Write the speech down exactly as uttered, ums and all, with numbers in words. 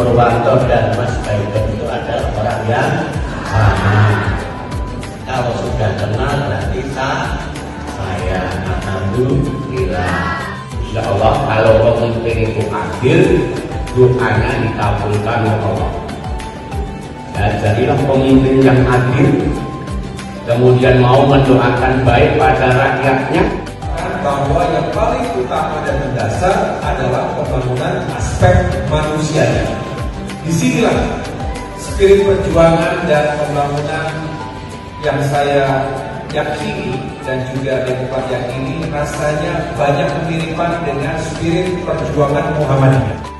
Purwanto dan Mas Biden itu adalah orang yang sama. Kalau sudah kenal berarti sah saya. Alhamdulillah. Insya Allah kalau pemimpin itu adil, doanya dikabulkan oleh Allah. Ya, jadilah pemimpin yang adil, kemudian mau mendoakan baik pada rakyatnya. Bahwa yang paling utama dan mendasar adalah pembangunan aspek manusianya. Disinilah spirit perjuangan dan pembangunan yang saya yakini dan juga Demokrat yakini rasanya banyak kemiripan dengan spirit perjuangan Muhammadiyah.